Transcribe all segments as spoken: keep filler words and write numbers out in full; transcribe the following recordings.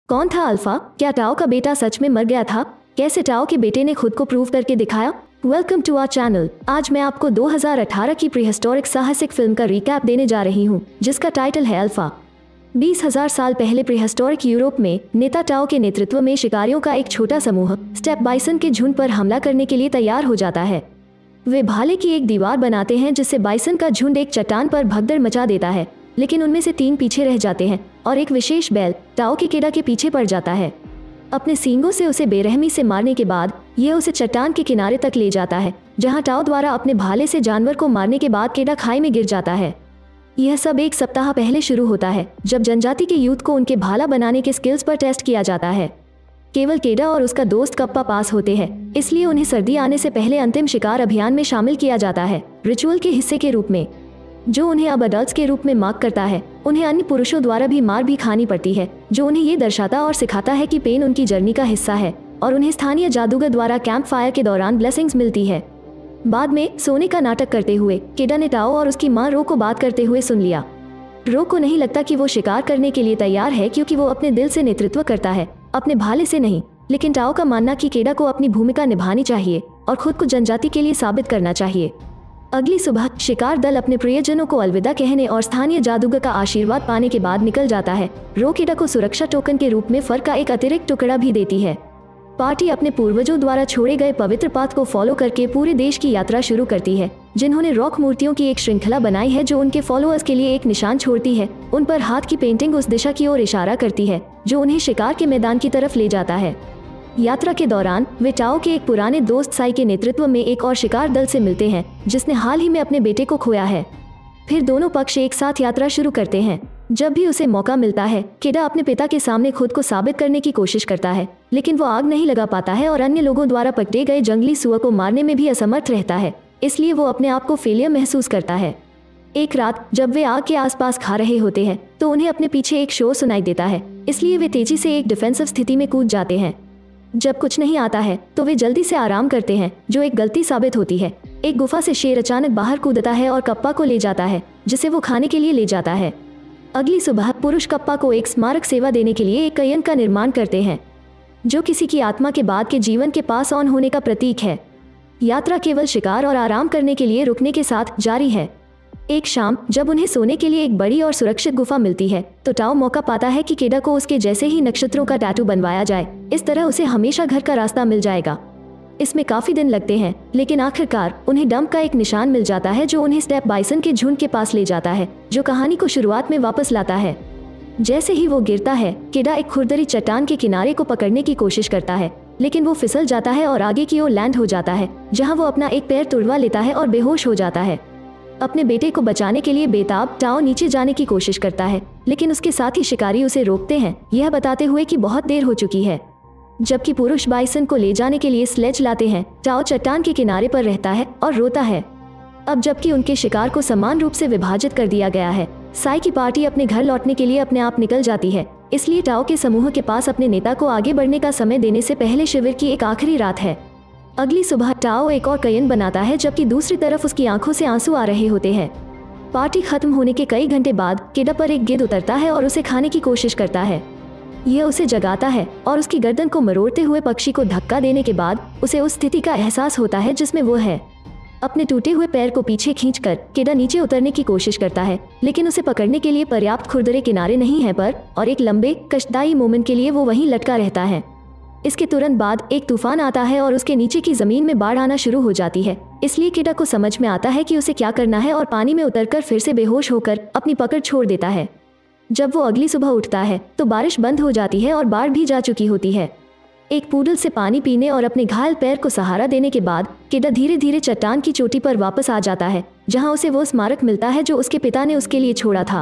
कौन था अल्फा? क्या टाओ का बेटा सच में मर गया था? कैसे टाओ के बेटे ने खुद को प्रूव करके दिखाया? Welcome to our channel. आज मैं आपको दो हज़ार अठारह की प्रीहिस्टोरिक साहसिक फिल्म का रिकैप देने जा रही हूँ, जिसका टाइटल है अल्फा। बीस हजार साल पहले प्रीहिस्टोरिक यूरोप में नेता टाओ के नेतृत्व में शिकारियों का एक छोटा समूह स्टेप बाइसन के झुंड पर हमला करने के लिए तैयार हो जाता है। वे भाले की एक दीवार बनाते हैं जिससे बाइसन का झुंड एक चट्टान पर भगदड़ मचा देता है, लेकिन उनमें से तीन पीछे रह जाते हैं और एक विशेष बैल टाओ के केडा के पीछे पड़ जाता है। अपने सींगों से उसे बेरहमी से मारने के बाद यह उसे चट्टान के किनारे तक ले जाता है, जहां टाओ द्वारा अपने भाले से जानवर को मारने के बाद केडा खाई में गिर जाता है। यह सब एक सप्ताह पहले शुरू होता है, जब जनजाति के यूथ को उनके भाला बनाने के स्किल्स पर टेस्ट किया जाता है। केवल केडा और उसका दोस्त कप्पा पास होते हैं, इसलिए उन्हें सर्दी आने से पहले अंतिम शिकार अभियान में शामिल किया जाता है, रिचुअल के हिस्से के रूप में, जो उन्हें अब अडल्ट्स के रूप में मार्क करता है। उन्हें अन्य पुरुषों द्वारा भी मार भी खानी पड़ती है, जो उन्हें ये दर्शाता और सिखाता है कि पेन उनकी जर्नी का हिस्सा है और उन्हें स्थानीय जादूगर द्वारा कैंप फायर के दौरान ब्लेसिंग्स मिलती है। बाद में सोने का नाटक करते हुए केडा ने टाओ और उसकी माँ रो को बात करते हुए सुन लिया। रो को नहीं लगता कि वो शिकार करने के लिए तैयार है, क्योंकि वो अपने दिल से नेतृत्व करता है, अपने भाले से नहीं। लेकिन टाओ का मानना कि केडा को अपनी भूमिका निभानी चाहिए और खुद को जनजाति के लिए साबित करना चाहिए। अगली सुबह शिकार दल अपने प्रियजनों को अलविदा कहने और स्थानीय जादूगर का आशीर्वाद पाने के बाद निकल जाता है। रो केडा को सुरक्षा टोकन के रूप में फर का एक अतिरिक्त टुकड़ा भी देती है। पार्टी अपने पूर्वजों द्वारा छोड़े गए पवित्र पाथ को फॉलो करके पूरे देश की यात्रा शुरू करती है, जिन्होंने रॉक मूर्तियों की एक श्रृंखला बनाई है जो उनके फॉलोअर्स के लिए एक निशान छोड़ती है। उन पर हाथ की पेंटिंग उस दिशा की ओर इशारा करती है जो उन्हें शिकार के मैदान की तरफ ले जाता है। यात्रा के दौरान वे टाओ के एक पुराने दोस्त साई के नेतृत्व में एक और शिकार दल से मिलते हैं, जिसने हाल ही में अपने बेटे को खोया है। फिर दोनों पक्ष एक साथ यात्रा शुरू करते हैं। जब भी उसे मौका मिलता है, केडा अपने पिता के सामने खुद को साबित करने की कोशिश करता है, लेकिन वो आग नहीं लगा पाता है और अन्य लोगों द्वारा पकड़े गए जंगली सुअर को मारने में भी असमर्थ रहता है, इसलिए वो अपने आप को फेलियर महसूस करता है। एक रात जब वे आग के आसपास खा रहे होते हैं, तो उन्हें अपने पीछे एक शोर सुनाई देता है, इसलिए वे तेजी से एक डिफेंसिव स्थिति में कूद जाते हैं। जब कुछ नहीं आता है तो वे जल्दी से आराम करते हैं, जो एक गलती साबित होती है। एक गुफा से शेर अचानक बाहर कूदता है और कप्पा को ले जाता है, जिसे वो खाने के लिए ले जाता है। अगली सुबह पुरुष कप्पा को एक स्मारक सेवा देने के लिए एक कयन का निर्माण करते हैं, जो किसी की आत्मा के बाद के जीवन के पास ऑन होने का प्रतीक है। यात्रा केवल शिकार और आराम करने के लिए रुकने के साथ जारी है। एक शाम जब उन्हें सोने के लिए एक बड़ी और सुरक्षित गुफा मिलती है, तो टाओ मौका पाता है कि केडा को उसके जैसे ही नक्षत्रों का टैटू बनवाया जाए। इस तरह उसे हमेशा घर का रास्ता मिल जाएगा। इसमें काफी दिन लगते हैं, लेकिन आखिरकार उन्हें डंप का एक निशान मिल जाता है, जो उन्हें स्टेप बाइसन के झुंड के पास ले जाता है, जो कहानी को शुरुआत में वापस लाता है। जैसे ही वो गिरता है, केडा एक खुरदरी चट्टान के किनारे को पकड़ने की कोशिश करता है, लेकिन वो फिसल जाता है और आगे की ओर लैंड हो जाता है, जहाँ वो अपना एक पैर तुड़वा लेता है और बेहोश हो जाता है। अपने बेटे को बचाने के लिए बेताब टाओ नीचे जाने की कोशिश करता है, लेकिन उसके साथ ही शिकारी उसे रोकते हैं, यह बताते हुए कि बहुत देर हो चुकी है। जबकि पुरुष बाइसन को ले जाने के लिए स्लेज लाते हैं, टाओ चट्टान के किनारे पर रहता है और रोता है। अब जबकि उनके शिकार को समान रूप से विभाजित कर दिया गया है, साई की पार्टी अपने घर लौटने के लिए अपने आप निकल जाती है, इसलिए टाओ के समूह के पास अपने नेता को आगे बढ़ने का समय देने से पहले शिविर की एक आखिरी रात है। अगली सुबह टाओ एक और कयन बनाता है, जबकि दूसरी तरफ उसकी आंखों से आंसू आ रहे होते हैं। पार्टी खत्म होने के कई घंटे बाद केडा पर एक गिद्ध उतरता है और उसे खाने की कोशिश करता है। यह उसे जगाता है और उसकी गर्दन को मरोड़ते हुए पक्षी को धक्का देने के बाद उसे उस स्थिति का एहसास होता है जिसमें वो है। अपने टूटे हुए पैर को पीछे खींचकर केडा नीचे उतरने की कोशिश करता है, लेकिन उसे पकड़ने के लिए पर्याप्त खुरदरे किनारे नहीं है पर और एक लंबे कष्टदायी मोमेंट के लिए वो वहीं लटका रहता है। इसके तुरंत बाद एक तूफान आता है और उसके नीचे की जमीन में बाढ़ आना शुरू हो जाती है, इसलिए केडा को समझ में आता है कि उसे क्या करना है और पानी में उतरकर फिर से बेहोश होकर अपनी पकड़ छोड़ देता है। जब वो अगली सुबह उठता है तो बारिश बंद हो जाती है और बाढ़ भी जा चुकी होती है। एक पूडल से पानी पीने और अपने घायल पैर को सहारा देने के बाद केडा धीरे धीरे चट्टान की चोटी पर वापस आ जाता है, जहाँ उसे वो स्मारक मिलता है जो उसके पिता ने उसके लिए छोड़ा था।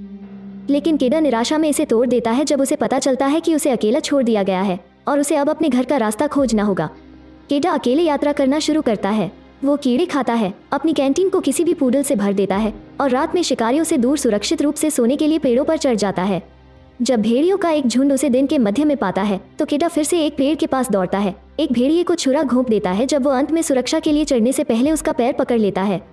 लेकिन केडा निराशा में इसे तोड़ देता है जब उसे पता चलता है कि उसे अकेला छोड़ दिया गया है और उसे अब अपने घर का रास्ता खोजना होगा। केडा अकेले यात्रा करना शुरू करता है। वो कीड़े खाता है, अपनी कैंटीन को किसी भी पूडल से भर देता है और रात में शिकारियों से दूर सुरक्षित रूप से सोने के लिए पेड़ों पर चढ़ जाता है। जब भेड़ियों का एक झुंड उसे दिन के मध्य में पाता है, तो केडा फिर से एक पेड़ के पास दौड़ता है। एक भेड़िए को छुरा घोंप देता है जब वो अंत में सुरक्षा के लिए चढ़ने से पहले उसका पैर पकड़ लेता है।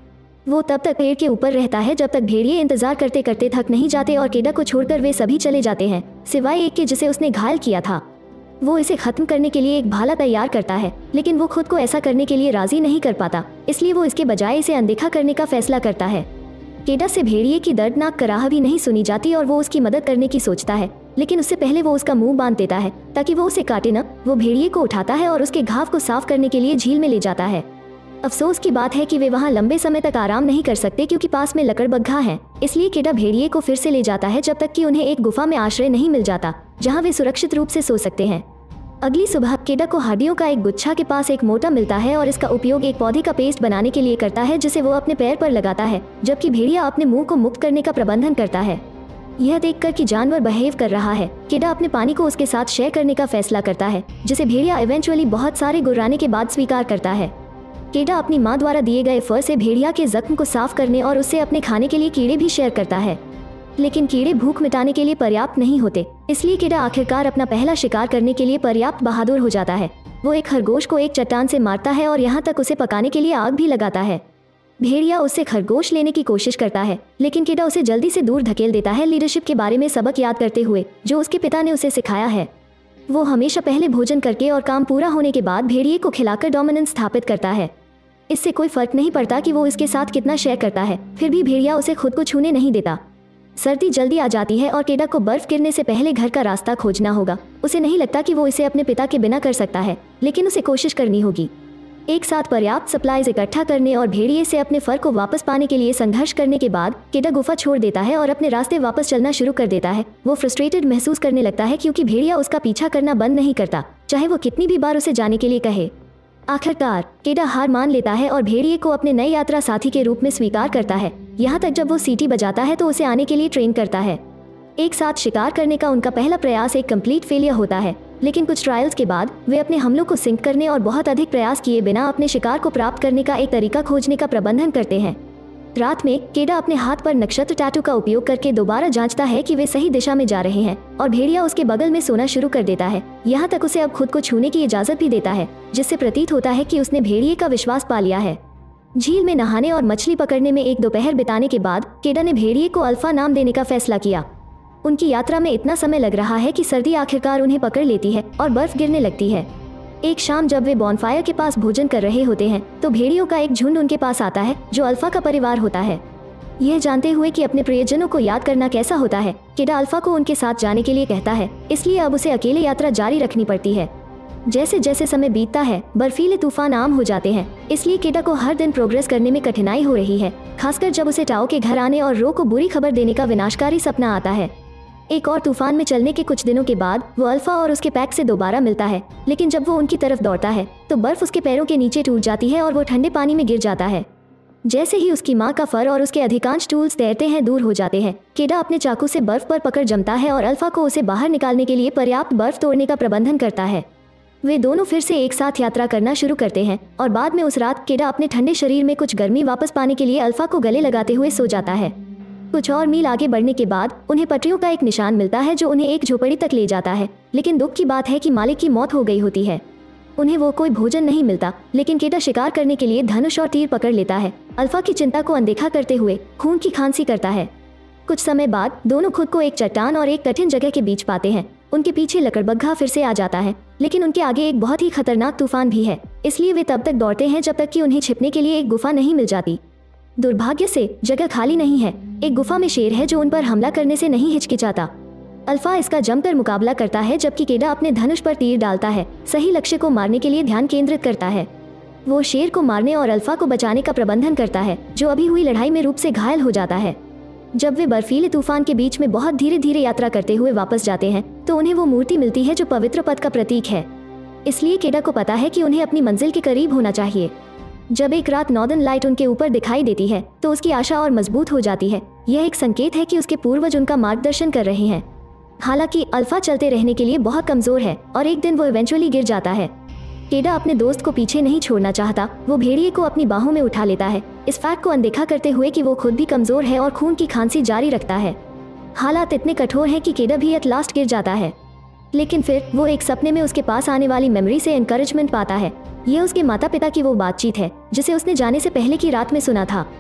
वो तब तक पेड़ के ऊपर रहता है जब तक भेड़िए इंतजार करते करते थक नहीं जाते और केडा को छोड़कर वे सभी चले जाते हैं, सिवाय एक के जिसे उसने घायल किया था। वो इसे खत्म करने के लिए एक भाला तैयार करता है, लेकिन वो खुद को ऐसा करने के लिए राजी नहीं कर पाता, इसलिए वो इसके बजाय इसे अनदेखा करने का फैसला करता है। केडा से भेड़िए की दर्दनाक कराह भी नहीं सुनी जाती और वो उसकी मदद करने की सोचता है, लेकिन उससे पहले वो उसका मुंह बांध देता है ताकि वो उसे काटे न। वो भेड़िए को उठाता है और उसके घाव को साफ करने के लिए झील में ले जाता है। अफसोस की बात है कि वे वहाँ लंबे समय तक आराम नहीं कर सकते क्योंकि पास में लकड़बग्घा है, इसलिए केडा भेड़िए को फिर से ले जाता है जब तक कि उन्हें एक गुफा में आश्रय नहीं मिल जाता जहाँ वे सुरक्षित रूप से सो सकते हैं। अगली सुबह केडा को हड्डियों का एक गुच्छा के पास एक मोटा मिलता है और इसका उपयोग एक पौधे का पेस्ट बनाने के लिए करता है जिसे वो अपने पैर पर लगाता है, जबकि भेड़िया अपने मुंह को मुक्त करने का प्रबंधन करता है। यह देखकर कि जानवर बिहेव कर रहा है, केडा अपने पानी को उसके साथ शेयर करने का फैसला करता है, जिसे भेड़िया इवेंचुअली बहुत सारे गुर्राने के बाद स्वीकार करता है। केडा अपनी माँ द्वारा दिए गए फर से भेड़िया के जख्म को साफ करने और उससे अपने खाने के लिए कीड़े भी शेयर करता है, लेकिन कीड़े भूख मिटाने के लिए पर्याप्त नहीं होते, इसलिए केडा आखिरकार अपना पहला शिकार करने के लिए पर्याप्त बहादुर हो जाता है। वो एक खरगोश को एक चट्टान से मारता है और यहाँ तक उसे पकाने के लिए आग भी लगाता है। भेड़िया उससे खरगोश लेने की कोशिश करता है, लेकिन केडा उसे जल्दी से दूर धकेल देता है, लीडरशिप के बारे में सबक याद करते हुए जो उसके पिता ने उसे सिखाया है। वो हमेशा पहले भोजन करके और काम पूरा होने के बाद भेड़िए को खिलाकर डोमिनेंस स्थापित करता है। इससे कोई फर्क नहीं पड़ता कि वो इसके साथ कितना शेयर करता है, फिर भी भेड़िया उसे खुद को छूने नहीं देता। सर्दी जल्दी आ जाती है और केडा को बर्फ गिरने से पहले घर का रास्ता खोजना होगा। उसे नहीं लगता कि वो इसे अपने पिता के बिना कर सकता है, लेकिन उसे कोशिश करनी होगी। एक साथ पर्याप्त सप्लाईज इकट्ठा करने और भेड़िए से अपने फर को वापस पाने के लिए संघर्ष करने के बाद केडा गुफा छोड़ देता है और अपने रास्ते वापस चलना शुरू कर देता है। वो फ्रस्ट्रेटेड महसूस करने लगता है क्योंकि भेड़िया उसका पीछा करना बंद नहीं करता, चाहे वो कितनी भी बार उसे जाने के लिए कहे। आखिरकार केडा हार मान लेता है और भेड़िए को अपने नए यात्रा साथी के रूप में स्वीकार करता है, यहाँ तक जब वो सीटी बजाता है तो उसे आने के लिए ट्रेन करता है। एक साथ शिकार करने का उनका पहला प्रयास एक कंप्लीट फेलियर होता है, लेकिन कुछ ट्रायल्स के बाद वे अपने हमलों को सिंक करने और बहुत अधिक प्रयास किए बिना अपने शिकार को प्राप्त करने का एक तरीका खोजने का प्रबंधन करते हैं। रात में केडा अपने हाथ पर नक्षत्र टैटू का उपयोग करके दोबारा जांचता है कि वे सही दिशा में जा रहे हैं और भेड़िया उसके बगल में सोना शुरू कर देता है। यहाँ तक उसे अब खुद को छूने की इजाजत भी देता है, जिससे प्रतीत होता है कि उसने भेड़िए का विश्वास पा लिया है। झील में नहाने और मछली पकड़ने में एक दोपहर बिताने के बाद केडा ने भेड़िए को अल्फा नाम देने का फैसला किया। उनकी यात्रा में इतना समय लग रहा है कि सर्दी आखिरकार उन्हें पकड़ लेती है और बर्फ गिरने लगती है। एक शाम जब वे बॉनफायर के पास भोजन कर रहे होते हैं तो भेड़ियों का एक झुंड उनके पास आता है जो अल्फा का परिवार होता है। यह जानते हुए कि अपने प्रियजनों को याद करना कैसा होता है, केडा अल्फा को उनके साथ जाने के लिए कहता है, इसलिए अब उसे अकेले यात्रा जारी रखनी पड़ती है। जैसे जैसे समय बीतता है बर्फीले तूफान आम हो जाते हैं, इसलिए केडा को हर दिन प्रोग्रेस करने में कठिनाई हो रही है, खासकर जब उसे टाओ के घर आने और रो को बुरी खबर देने का विनाशकारी सपना आता है। एक और तूफान में चलने के कुछ दिनों के बाद वो अल्फा और उसके पैक से दोबारा मिलता है, लेकिन जब वो उनकी तरफ दौड़ता है तो बर्फ उसके पैरों के नीचे टूट जाती है और वो ठंडे पानी में गिर जाता है। जैसे ही उसकी माँ का फर और उसके अधिकांश टूल्स तैरते हैं दूर हो जाते हैं, केडा अपने चाकू से बर्फ पर पकड़ जमता है और अल्फा को उसे बाहर निकालने के लिए पर्याप्त बर्फ तोड़ने का प्रबंधन करता है। वे दोनों फिर से एक साथ यात्रा करना शुरू करते हैं और बाद में उस रात केडा अपने ठंडे शरीर में कुछ गर्मी वापस पाने के लिए अल्फा को गले लगाते हुए सो जाता है। कुछ और मील आगे बढ़ने के बाद उन्हें पटरियों का एक निशान मिलता है जो उन्हें एक झोपड़ी तक ले जाता है, लेकिन दुख की बात है कि मालिक की मौत हो गई होती है। उन्हें वो कोई भोजन नहीं मिलता, लेकिन केडा शिकार करने के लिए धनुष और तीर पकड़ लेता है, अल्फा की चिंता को अनदेखा करते हुए खून की खांसी करता है। कुछ समय बाद दोनों खुद को एक चट्टान और एक कठिन जगह के बीच पाते हैं। उनके पीछे लकड़बग्घा फिर से आ जाता है, लेकिन उनके आगे एक बहुत ही खतरनाक तूफान भी है, इसलिए वे तब तक दौड़ते हैं जब तक कि उन्हें छिपने के लिए एक गुफा नहीं मिल जाती। दुर्भाग्य से जगह खाली नहीं है। एक गुफा में शेर है जो उन पर हमला करने से नहीं हिचकिचाता। अल्फा इसका जमकर मुकाबला करता है जबकि केडा अपने धनुष पर तीर डालता है, सही लक्ष्य को मारने के लिए ध्यान केंद्रित करता है। वो शेर को मारने और अल्फा को बचाने का प्रबंधन करता है, जो अभी हुई लड़ाई में रूप से घायल हो जाता है। जब वे बर्फीले तूफान के बीच में बहुत धीरे धीरे यात्रा करते हुए वापस जाते हैं तो उन्हें वो मूर्ति मिलती है जो पवित्र पद का प्रतीक है, इसलिए केडा को पता है कि उन्हें अपनी मंजिल के करीब होना चाहिए। जब एक रात नॉर्दर्न लाइट उनके ऊपर दिखाई देती है तो उसकी आशा और मजबूत हो जाती है। यह एक संकेत है कि उसके पूर्वज उनका मार्गदर्शन कर रहे हैं। हालांकि अल्फा चलते रहने के लिए बहुत कमजोर है और एक दिन वो इवेंचुअली गिर जाता है। केडा अपने दोस्त को पीछे नहीं छोड़ना चाहता। वो भेड़िए को अपनी बाहों में उठा लेता है, इस फैक्ट को अनदेखा करते हुए कि वो खुद भी कमजोर है और खून की खांसी जारी रखता है। हालात इतने कठोर हैं कि केडा भी एट लास्ट गिर जाता है, लेकिन फिर वो एक सपने में उसके पास आने वाली मेमोरी से एनकरेजमेंट पाता है। यह उसके माता पिता की वो बातचीत है जिसे उसने जाने से पहले की रात में सुना था।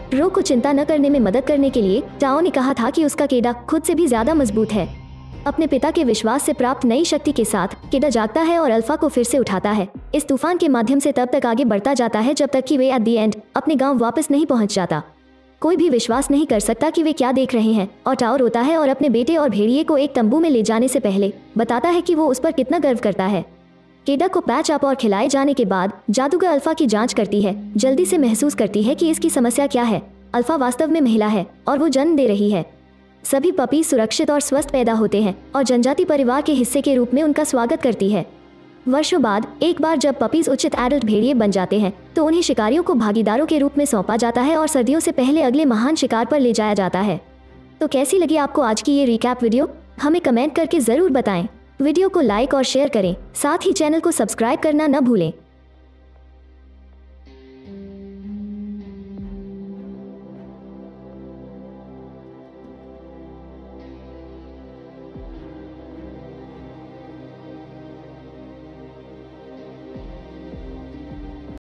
रो को चिंता न करने में मदद करने के लिए टाओ ने कहा था कि उसका केडा खुद से भी ज्यादा मजबूत है। अपने पिता के विश्वास से प्राप्त नई शक्ति के साथ केडा जागता है और अल्फा को फिर से उठाता है। इस तूफान के माध्यम से तब तक आगे बढ़ता जाता है जब तक कि वे एट दी एंड अपने गांव वापस नहीं पहुंच जाता। कोई भी विश्वास नहीं कर सकता कि वे क्या देख रहे हैं और टाओ रोता है और अपने बेटे और भेड़िए को एक तंबू में ले जाने से पहले बताता है कि वो उस पर कितना गर्व करता है। केडा को पैच अप और खिलाए जाने के बाद जादूगर अल्फा की जांच करती है। जल्दी से महसूस करती है कि इसकी समस्या क्या है। अल्फा वास्तव में महिला है और वो जन्म दे रही है। सभी पपी सुरक्षित और स्वस्थ पैदा होते हैं और जनजाति परिवार के हिस्से के रूप में उनका स्वागत करती है। वर्षों बाद एक बार जब पपीज उचित एडल्ट भेड़िए बन जाते हैं तो उन्हें शिकारियों को भागीदारों के रूप में सौंपा जाता है और सर्दियों से पहले अगले महान शिकार पर ले जाया जाता है। तो कैसी लगी आपको आज की ये रिकैप वीडियो? हमें कमेंट करके ज़रूर बताएं। वीडियो को लाइक और शेयर करें, साथ ही चैनल को सब्सक्राइब करना न भूलें।